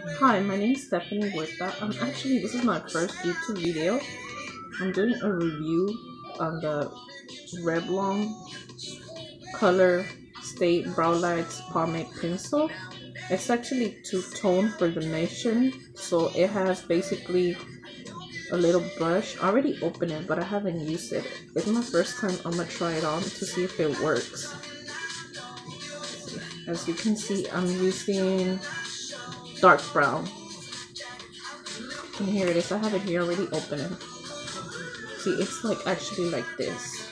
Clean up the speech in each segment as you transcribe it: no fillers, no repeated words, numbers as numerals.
Hi, my name is Stephanie Huerta. Actually, this is my first YouTube video. I'm doing a review on the Revlon Color Stay Brow Lights Pomade Pencil. It's actually two-tone for the nation, so it has basically a little brush. I already opened it, but I haven't used it. It's my first time. I'm gonna try it on to see if it works. As you can see, I'm using dark brown. And here it is. I have it here already open. See, it's like actually like this.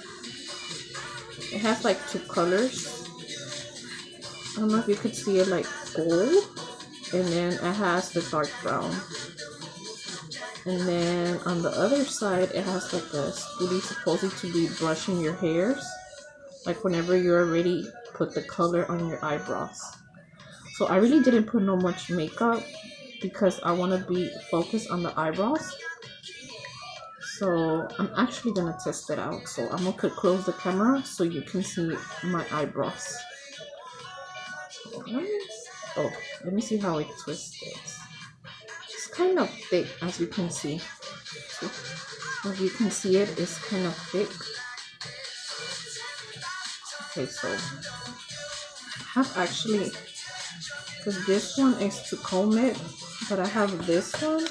It has like two colors. I don't know if you could see it, like gold. And then it has the dark brown. And then on the other side, it has like a spoolie supposed to be brushing your hairs. Like whenever you already put the color on your eyebrows. So I really didn't put no much makeup because I want to be focused on the eyebrows. So I'm actually gonna test it out. So I'm gonna close the camera so you can see my eyebrows. Oh, let me see how it twists. It's kind of thick, as you can see. As you can see, it's kind of thick. Okay, so I have actually, because this one is to comb it, but I have this one.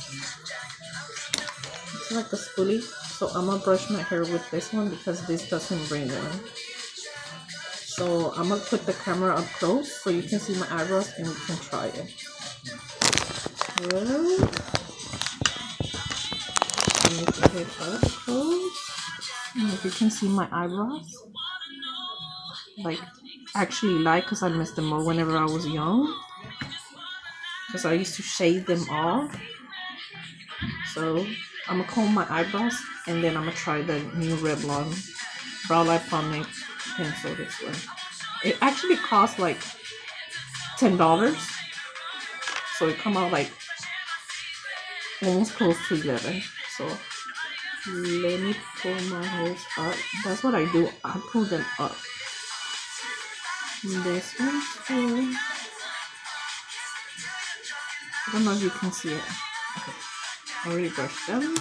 It's like a spoolie. So I'm gonna brush my hair with this one because this doesn't bring one. So I'm gonna put the camera up close so you can see my eyebrows and you can try it. Well, let me put it up close. And if you can see my eyebrows, like actually like, because I missed them all whenever I was young, because I used to shave them off. So I'm gonna comb my eyebrows and then I'm gonna try the new Revlon Brow Light Pomade Pencil this way. It actually cost like $10, so it come out like almost close to 11. So let me pull my hairs up. That's what I do. I pull them up. This one too. I don't know if you can see it. Okay. I already brushed them.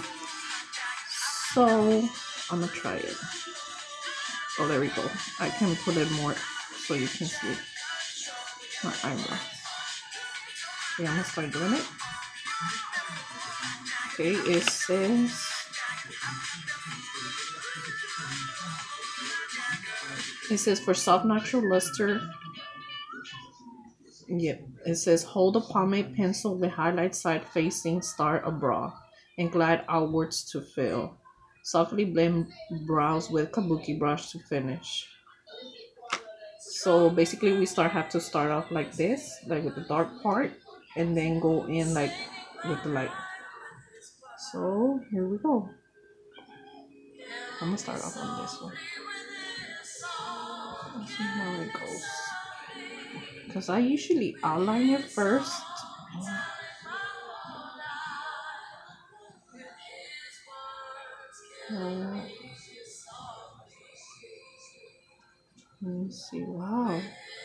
So I'm gonna try it. Oh, there we go. I can put it more so you can see my eyebrows. Okay, I'm gonna start doing it. Okay, it says for soft natural luster. Yep, it says hold a pomade pencil with highlight side facing, start a brow, and glide outwards to fill. Softly blend brows with kabuki brush to finish. So basically we have to start off like this, like with the dark part, and then go in like with the light. So here we go. I'm gonna start off on this one. Let's see how it goes. Because I usually outline it first. Let me see. Wow.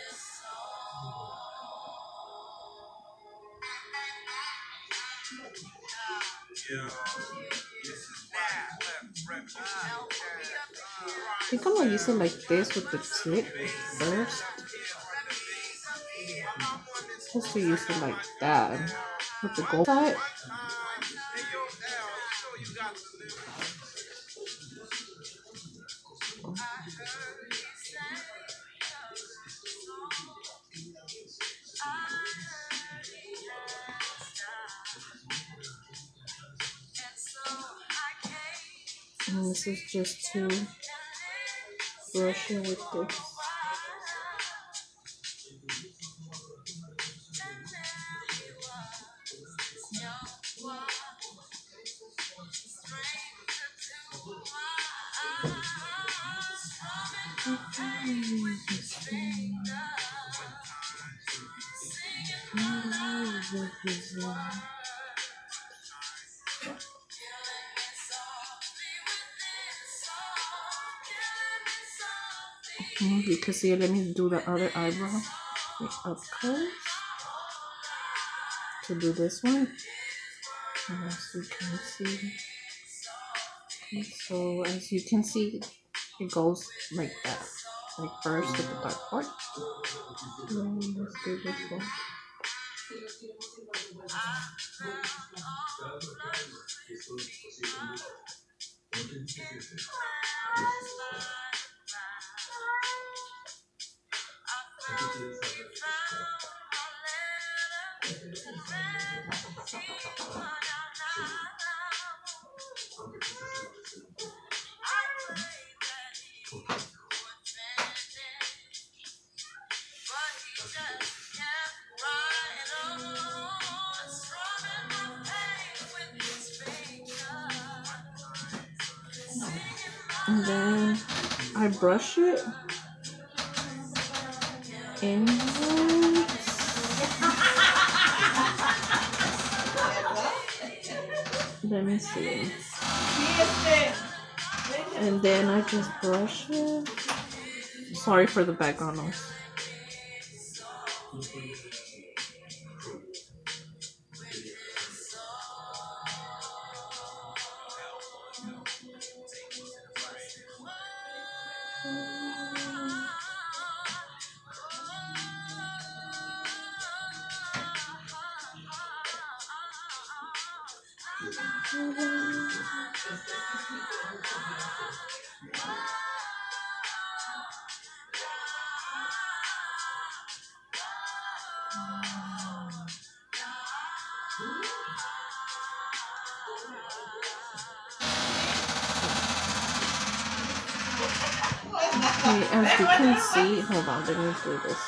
I think I'm gonna use it like this with the tip first. Supposed to use it like that with the gold side. And this is just to brush it with this. You can see it. Let me do the other eyebrow. Okay, up close. to do this one. As you can see. Okay, so as you can see, it goes like that. Like first with the dark part. Let's do this one. And then I brush it inwards. Let me see. And then I just brush it. Sorry for the background noise. Okay, as you can see, hold on, let me do this.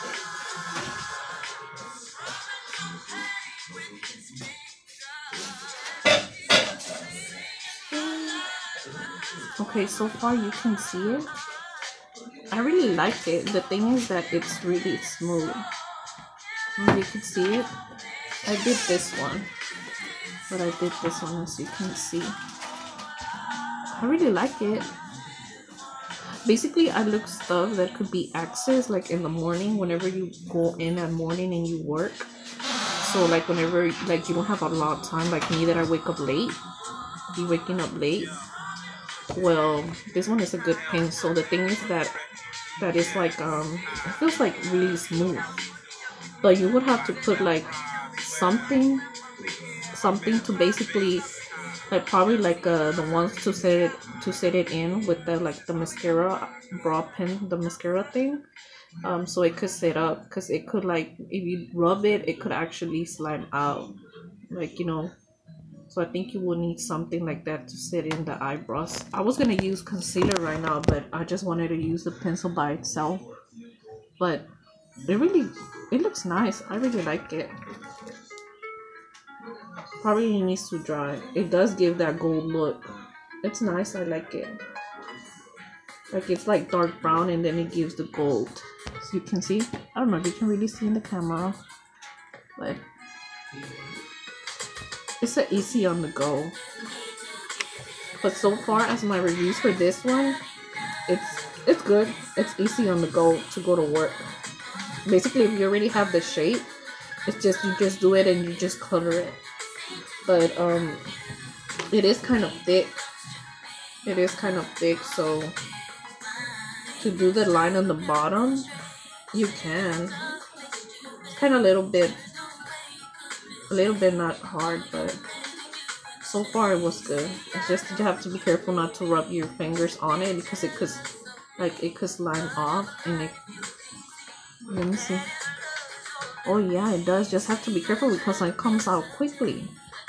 Okay, so far you can see it. I really like it. The thing is that it's really smooth. You can see it. I did this one, but I did this one, as you can see. I really like it. Basically, I look stuff that could be accessed like in the morning, whenever you go in at morning and you work. So like whenever like you don't have a lot of time, like me that I wake up late, be waking up late. Well, this one is a good pencil. The thing is that is like it feels like really smooth. But you would have to put like something to basically like probably like the ones to set it in with the like the mascara brow pen, the mascara thing, so it could sit up, because it could like if you rub it, it could actually slime out, like, you know. So I think you will need something like that to set in the eyebrows. I was gonna use concealer right now, but I just wanted to use the pencil by itself. But it looks nice. I really like it. Probably needs to dry. It does give that gold look. It's nice. I like it. Like it's like dark brown and then it gives the gold. So you can see. I don't know if you can really see in the camera, but it's an easy on the go. But so far as my reviews for this one, it's good. It's easy on the go to go to work. Basically, if you already have the shape, it's just you just do it and you just color it. But it is kind of thick. It is kind of thick, so to do the line on the bottom, you can. It's kind of a little bit not hard, but so far it was good. It's just you have to be careful not to rub your fingers on it, because it could slime off, and it. Let me see. Oh yeah, it does. Just have to be careful because it comes out quickly.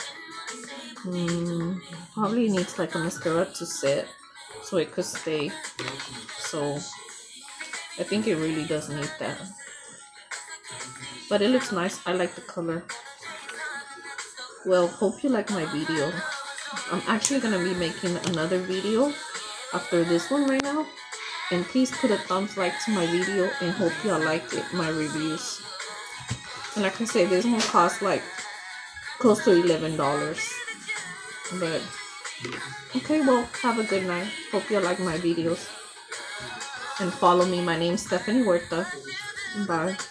Probably needs like a mascara to set so it could stay. So I think it really does need that. But it looks nice. I like the color. Well, hope you like my video. I'm actually gonna be making another video after this one right now. And please put a thumbs like to my video and hope y'all like it, my reviews. And like I said, this one costs like close to $11. But okay, well, have a good night. Hope you like my videos. And follow me. My name's Stephanie Huerta. Bye.